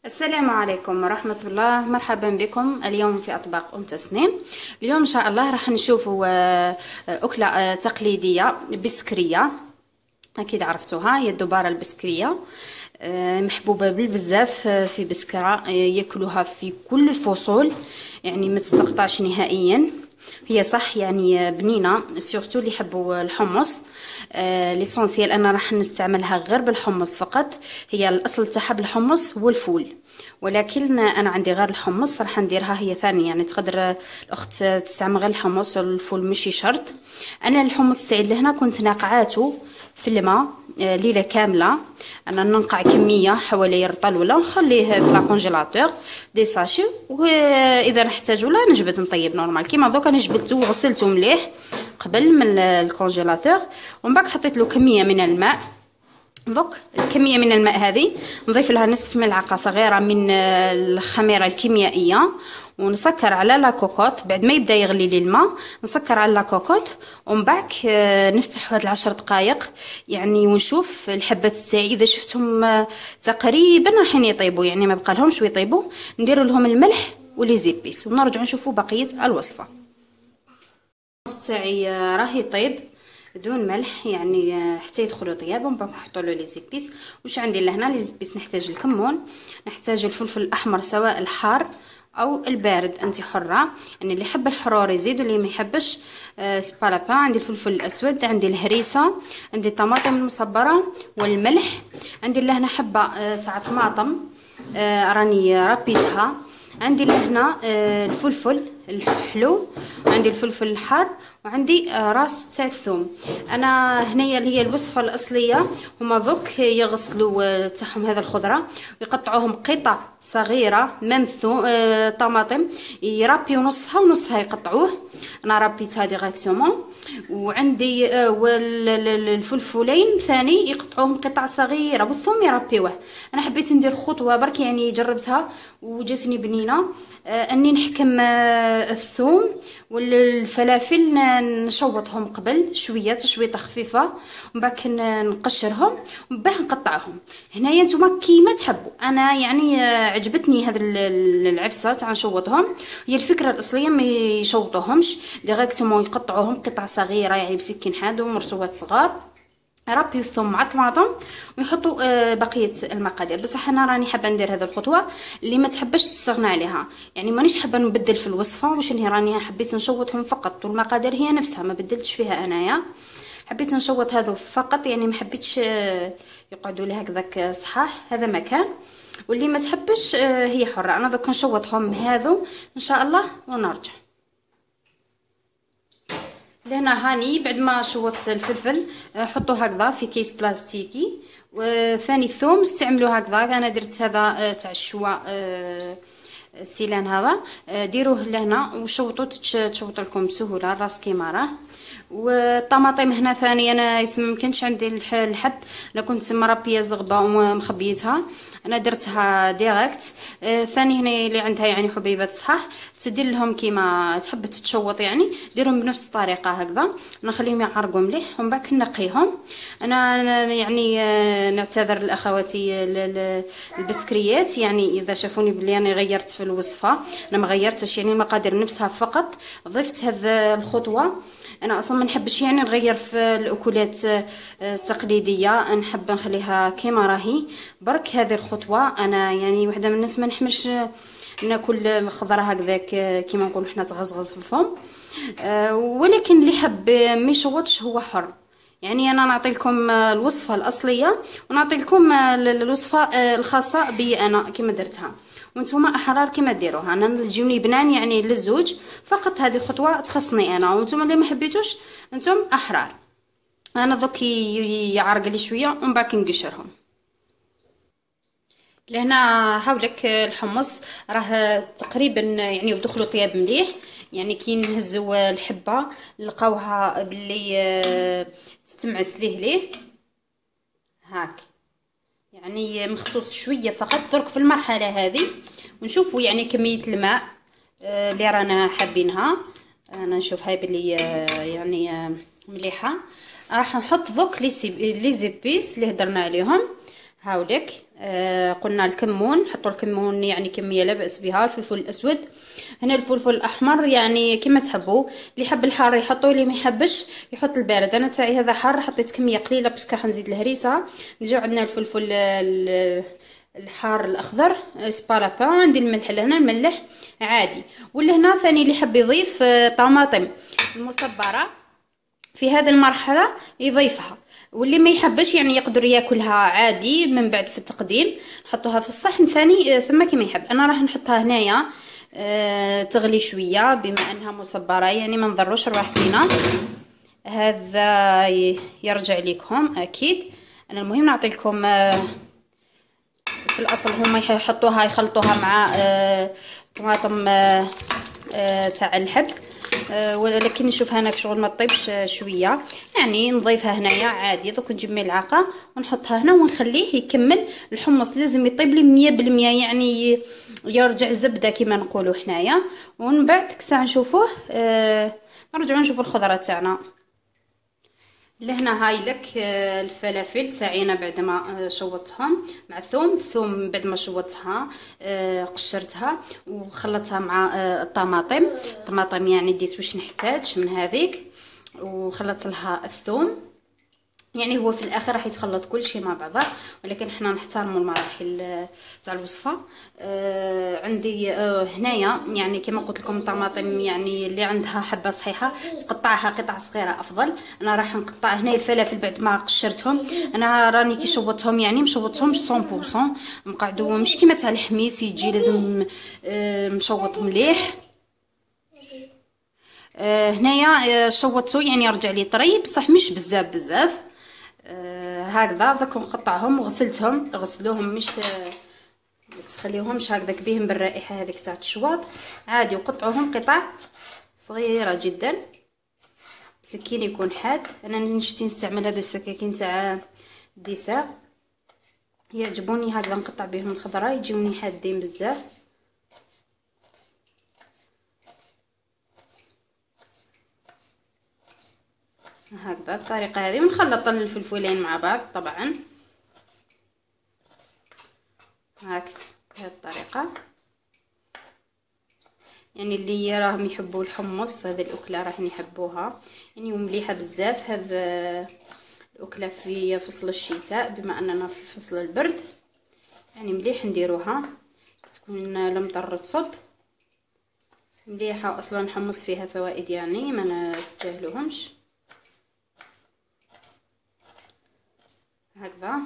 السلام عليكم ورحمة الله. مرحبا بكم اليوم في أطباق تسنيم. اليوم إن شاء الله راح نشوفوا أكلة تقليدية بسكرية. أكيد عرفتوها، هي الدبارة البسكرية، محبوبة بالبزاف في بسكرة، يأكلوها في كل الفصول، يعني ما تستقطعش نهائيا. هي صح يعني بنينة، سورتو اللي يحبوا الحمص. ليسونسيال انا راح نستعملها غير بالحمص فقط. هي الاصل تاعها بالحمص هو الفول، ولكن انا عندي غير الحمص راح نديرها هي ثاني. يعني تقدر الاخت تستعمل غير الحمص والفول ماشي شرط. انا الحمص تاعي لهنا كنت ناقعاته في الماء ليله كامله. انا ننقع كميه حوالي رطل ولا نخليه في لاكونجيلاتور دي ساشي، واذا نحتاجو لا نجبد نطيب نورمال. كيما دوكا انا جبدته وغسلته مليح قبل من الكونجيلاتور، ومن بعد حطيت له كميه من الماء. دوك الكميه من الماء هذه نضيف لها نصف ملعقه صغيره من الخميره الكيميائيه، ونسكر على لا كوكوت. بعد ما يبدا يغلي لي الماء نسكر على لا كوكوت، ومن بعد نفتح هاد 10 دقائق يعني، ونشوف الحبات تاعي اذا شفتهم تقريبا راحين يطيبوا، يعني ما بقى لهمش ويطيبوا، ندير لهم الملح ولي زيبيس ونرجعوا نشوفوا بقيه الوصفه. تاعي راه يطيب بدون ملح يعني حتى يدخلوا طياب، ومن بعد نحطوا له لي زيبيس. واش عندي لهنا لي زيبيس؟ نحتاج الكمون، نحتاج الفلفل الاحمر سواء الحار او البارد، انت حره. يعني اللي يحب الحرور يزيد واللي ما يحبش سبالابا. عندي الفلفل الاسود، عندي الهريسه، عندي الطماطم المصبره والملح. عندي لهنا حبه تاع طماطم راني ربيتها. عندي لهنا الفلفل الحلو، وعندي الفلفل الحار، وعندي راس تاع الثوم. انا هنايا اللي هي الوصفه الاصليه هما ذوك يغسلوا تاعهم هذا الخضره ويقطعوهم قطع صغيره. ميم ثوم طماطم يربيو نصها ونصها يقطعوه، انا ربيتها ديريكتومون. وعندي الفلفلين ثاني يقطعوهم قطع صغيره، والثوم يربيوه. انا حبيت ندير خطوه برك يعني جربتها وجاتني بنينه، اني نحكم الثوم والفلافل نشوطهم قبل شويه تشويطه خفيفه، ومن بعد نقشرهم ومن بعد نقطعهم. هنايا نتوما كيما تحبوا. انا يعني عجبتني هذا العفسه تاع نشوطهم. هي الفكره الاصليه ما يشوطوهمش ديريكتومون، يقطعوهم قطع صغيره يعني بسكين حاد ومرسوات صغار، ربيو الثوم مع الطماطم ويحطوا بقيه المقادير. بصح انا راني حابه ندير هذه الخطوه، اللي ما تحبش تستغنى عليها. يعني مانيش حابه نبدل في الوصفه، واش راني حبيت نشوطهم فقط، والمقادير هي نفسها ما بدلتش فيها انايا. حبيت نشوط هذو فقط، يعني ما حبيتش يقعدوا لي هكذاك صحاح. هذا مكان، واللي ما تحبش هي حره. انا دوك نشوطهم هذو ان شاء الله ونرجع لهنا. هاني بعد ما شوطت الفلفل حطوه هكذا في كيس بلاستيكي. وثاني الثوم استعملوا هكذا، انا درت هذا تاع الشواء السيلان هذا، ديروه لهنا وشوطوا تشوط لكم بسهوله الراس كيما راه. والطماطم هنا ثاني انا مكانش عندي الحب، انا كنت مربيه زغبه ومخبيتها، انا درتها ديريكت. ثاني هنا اللي عندها يعني حبيبات صحاح تدير لهم كيما تحب تتشوط، يعني ديرهم بنفس الطريقه هكذا. نخليهم يعرقوا مليح ومن بعد نقيهم. انا يعني نعتذر لاخواتي البسكريات، يعني اذا شافوني بلي انا غيرت في الوصفه. انا ما غيرتش، يعني المقادير نفسها فقط ضفت هذه الخطوه. انا اصلا ما نحبش يعني نغير في الاكلات التقليديه، نحب نخليها كيما راهي. برك هذه الخطوه انا يعني وحده من الناس ما نحملش ناكل الخضره هكذاك كيما نقولوا حنا تغزغز في الفم، ولكن اللي حب ما يشوطش هو حر. يعني انا نعطي لكم الوصفه الاصليه ونعطي لكم الوصفه الخاصه بي انا كيما درتها، وانتم احرار كيما ديروها. انا تجيوني بنان يعني للزوج فقط. هذه خطوه تخصني انا، وانتم اللي ما حبيتوش انتم احرار. انا دوك يعرق لي شويه ومن بعد نقشرهم. لهنا هاولك الحمص راه تقريبا يعني ودخلوا طياب مليح. يعني كي نهزوا الحبه لقاوها باللي تتمعس ليه هاك، يعني مخصوص شويه فقط درك في المرحله هذه. ونشوفوا يعني كميه الماء اللي رانا حابينها. انا نشوف هاي بلي يعني مليحه. راح نحط دوك لي زيبيس اللي هدرنا عليهم هاولك قلنا الكمون، نحطوا الكمون يعني كميه لا باس بها. الفلفل الاسود، هنا الفلفل الاحمر يعني كما تحبوا، اللي يحب الحار يحطوا، اللي ما يحبش يحط البارد. انا تاعي هذا حار، حطيت كميه قليله باش راح نزيد الهريسه. نجيو عندنا الفلفل الحار الاخضر سبالابا، عندي الملح لهنا، الملح عادي. واللي هنا ثاني اللي يحب يضيف طماطم المصبره في هذه المرحله يضيفها، واللي ما يحبش يعني يقدر ياكلها عادي من بعد في التقديم. نحطوها في الصحن ثاني ثم كما يحب. انا راح نحطها هنايا تغلي شويه بما انها مصبره، يعني ما نضروش رواحتنا. هذا يرجع لكم اكيد. انا المهم نعطي لكم في الاصل هما يحطوها يخلطوها مع طماطم تاع الحب، ولكن نشوف هنا في شغل ما طيبش شويه، يعني نضيفها هنايا عادي. دوك نجيب ملعقه ونحطها هنا ونخليه يكمل. الحمص لازم يطيب لي 100%، يعني يرجع زبده كما نقولوا حنايا. ومن بعد كساع نشوفوه نرجعوا نشوفوا الخضره تاعنا. لهنا هاي لك الفلافل تاعينا بعد ما شوطتهم مع الثوم بعد ما شوطتها قشرتها وخلطتها مع الطماطم يعني ديت واش نحتاج من هذيك، وخلطت لها الثوم. يعني هو في الاخر راح يتخلط كل شيء مع بعضه، ولكن احنا نحترموا المراحل تاع الوصفه. عندي هنايا يعني كما قلت لكم الطماطم، يعني اللي عندها حبه صحيحه تقطعها قطع صغيره افضل. انا راح نقطع هنا الفلافل بعد ما قشرتهم. انا راني كي شوطتهم يعني مشوطهمش 100%، مقعدو مش كيما تاع الحميس يجي لازم مشوط مليح. هنايا شوطته يعني يرجع لي طري بصح مش بزاف. هكذا ذاك نقطعهم وغسلتهم، غسلوهم مش تخليوهمش هكذاك بيهم بالرائحه هذيك تاع الشواط عادي، وقطعوهم قطع صغيره جدا. سكين يكون حاد، انا نشتي نستعمل هذو السكاكين تاع ديسا يعجبوني هكذا نقطع بهم الخضره، يجوني حادين بزاف. هكذا بالطريقه هذه. ونخلط الفلفلين مع بعض طبعا هكذا بهذه الطريقه. يعني اللي راهم يحبوا الحمص هذه الاكله راح يحبوها، يعني مليحه بزاف. هذا الاكله في فصل الشتاء بما اننا في فصل البرد، يعني مليح نديروها تكون المطر تصب مليحه. اصلا الحمص فيها فوائد يعني ما نتجاهلوهمش. هكذا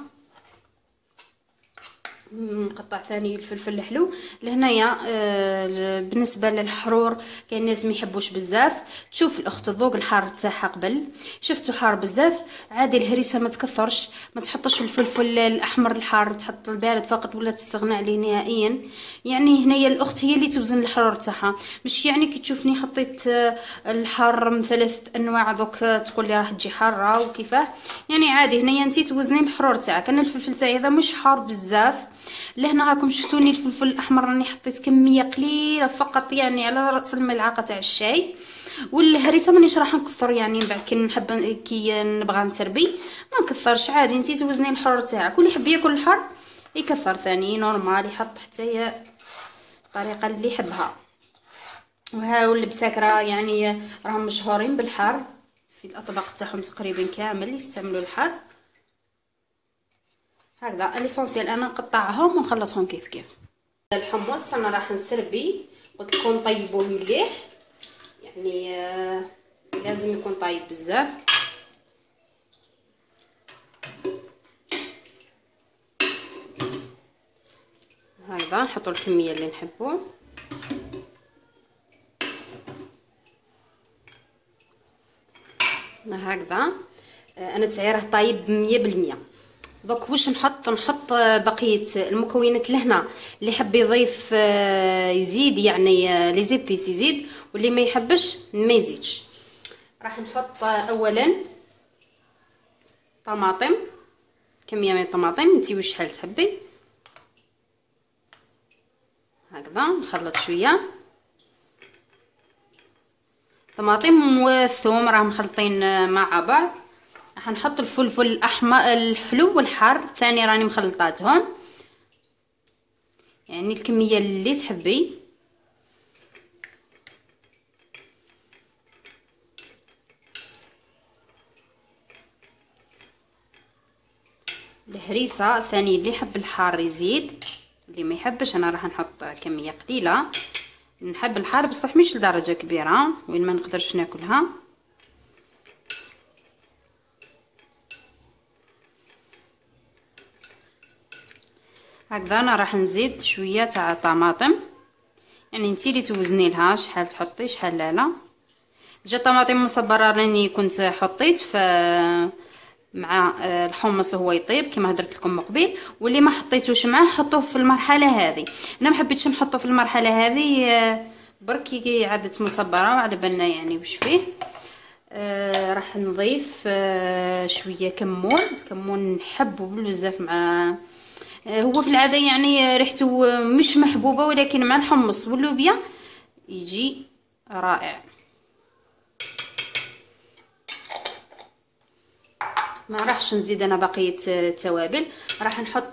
نقطع ثاني الفلفل الحلو لهنايا. بالنسبه للحرور كاين ناس ما يحبوش بزاف. تشوف الاخت الذوق الحار تاعها قبل شفتو حار بزاف عادي، الهريسه ما تكثرش، ما تحطش الفلفل الاحمر الحار، تحط البارد فقط ولا تستغنى عليه نهائيا. يعني هنايا الاخت هي اللي توزن الحرور تاعها، مش يعني كي تشوفني حطيت الحار من 3 انواع دوك تقول لي راح تجي حاره وكيفاه. يعني عادي هنايا انت توزني الحرور تاعك. انا الفلفل تاعي هذا مش حار بزاف. لهنا راكم شفتوني الفلفل الاحمر راني حطيت كميه قليله فقط، يعني على راس الملعقه تاع الشاي. والهريسه مانيش راح نكثر، يعني بعد كي نحب كي نبغى نسربي ما نكثرش عادي. انتي توزني الحرور تاعك، واللي يحب ياكل الحار يكثر ثاني نورمال، يحط حتى الطريقه اللي يحبها. وهاو البساكره يعني راهم مشهورين بالحار في الاطباق تاعهم تقريبا كامل يستعملوا الحار. هكذا الاسونسيال انا نقطعهم ونخلطهم كيف. الحمص انا راح نسربي، قلت لكم طيبوه مليح، يعني لازم يكون طيب بزاف. هكذا نحطوا الكميه اللي نحبوا. هكذا انا تاعي راه طايب 100%. دوك واش نحط بقيه المكونات لهنا. اللي يحب يضيف يزيد يعني لي زيبيس يزيد، واللي ما يحبش ما يزيدش. راح نحط اولا طماطم، كميه من الطماطم انتي واش شحال تحبي. هكذا نخلط شويه طماطم والثوم راهم مخلطين مع بعض. راح نحط الفلفل الاحمر الحلو والحار ثاني راني مخلطاتهم. يعني الكميه اللي تحبي. الهريسه ثاني اللي يحب الحار يزيد، اللي ما يحبش انا راح نحط كميه قليله. نحب الحار بصح مش لدرجه كبيره وين ما نقدرش ناكلها. هكذا انا راح نزيد شويه تاع طماطم، يعني انتي اللي توزني لها شحال تحطي شحال لا. جا طماطم مصبره راني كنت حطيت ف مع الحمص هو يطيب كما هدرت لكم من قبيل، واللي ما حطيتوش معاه حطوه في المرحله هذه. انا ما حبيتش نحطه في المرحله هذه بركي عادت مصبره وعلى بالنا يعني وش فيه. راح نضيف شويه كمون نحبه بزاف مع هو في العاده يعني ريحته مش محبوبه، ولكن مع الحمص واللوبيا يجي رائع. ما راحش نزيد انا بقيه التوابل. راح نحط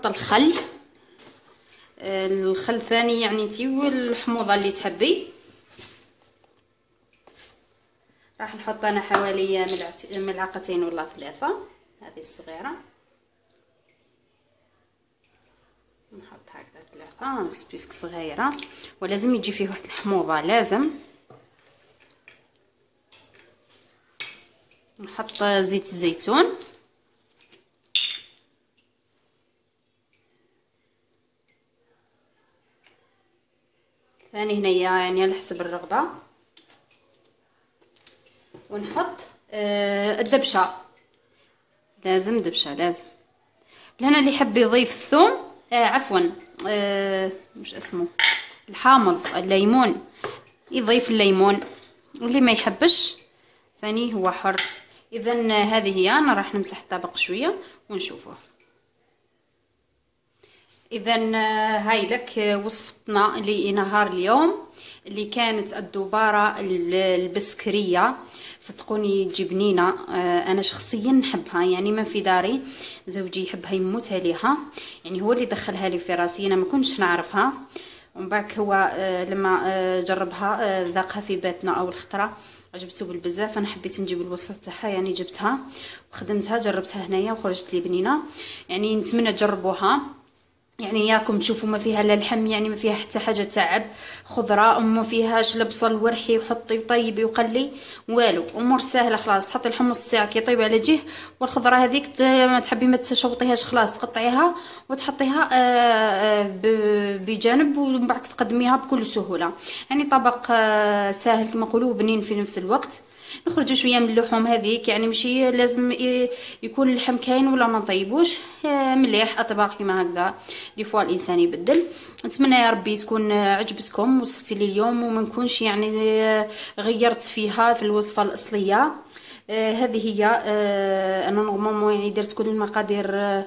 الخل ثاني يعني انتي والحموضه اللي تحبي. راح نحط انا حوالي ملعقتين ولا 3 هذه الصغيره. نحط هكذا 3 بيسك صغيره، ولازم يجي فيه واحد الحموضه لازم. نحط زيت الزيتون، ثاني هنايا يعني على حسب الرغبه. ونحط الدبشه، لازم دبشه لازم. لهنا اللي يحب يضيف الثوم عفوا مش اسمه الحامض الليمون يضيف الليمون، واللي ما يحبش ثاني هو حر. اذا هذه هي. انا راح نمسح الطبق شويه ونشوفه. اذا هاي لك وصفتنا لنهار اليوم اللي كانت الدبارة البسكرية. صدقوني تجبنينا، انا شخصيا نحبها، يعني ما في داري زوجي يحبها يموت عليها، يعني هو اللي دخلها لي في راسي، انا ما كنتش نعرفها. ومن بعد هو لما جربها ذاقها في باتنا او الخطره عجبته بالبزاف. انا حبيت نجيب الوصفه تاعها، يعني جبتها وخدمتها جربتها هنايا وخرجت لي بنينه. يعني نتمنى تجربوها، يعني ياكم تشوفوا ما فيها لا لحم، يعني ما فيها حتى حاجه تعب، خضره وما فيهاش لا بصل ورحي وحطي وطيبي وقلي والو، امور سهله خلاص. تحطي الحمص تاعك يطيب على جهه، والخضره هذيك ما تحبي ما تشوطيهاش خلاص تقطعيها وتحطيها بجانب، ومن بعد تقدميها بكل سهوله. يعني طبق سهل كما نقولوا بنين في نفس الوقت. نخرجوا شويه من اللحوم هذيك، يعني ماشي لازم يكون اللحم كاين ولا ما نطيبوش، مليح اطباق كيما هكذا دي فوا الانسان يبدل. نتمنى يا ربي تكون عجبتكم وصفتي لي اليوم، وما نكونش يعني غيرت فيها في الوصفه الاصليه. هذه هي. انا نورمالمون يعني درت كل المقادير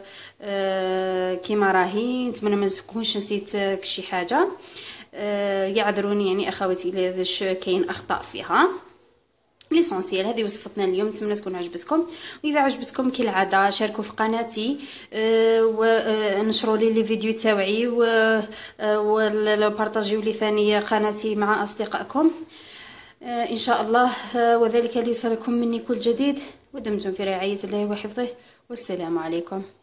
كيما راهي. نتمنى ما نكونش نسيت شي حاجه، يعذروني يعني اخواتي اذا كاين اخطاء فيها. ليسونسيال هذه وصفتنا اليوم، نتمنى تكون عجبتكم. واذا عجبتكم كالعاده شاركوا في قناتي ونشروا لي فيديو تاوعي وبارطاجيو لي ثاني قناتي مع اصدقائكم ان شاء الله. وذلك ليصلكم مني كل جديد، ودمتم في رعايه الله وحفظه، والسلام عليكم.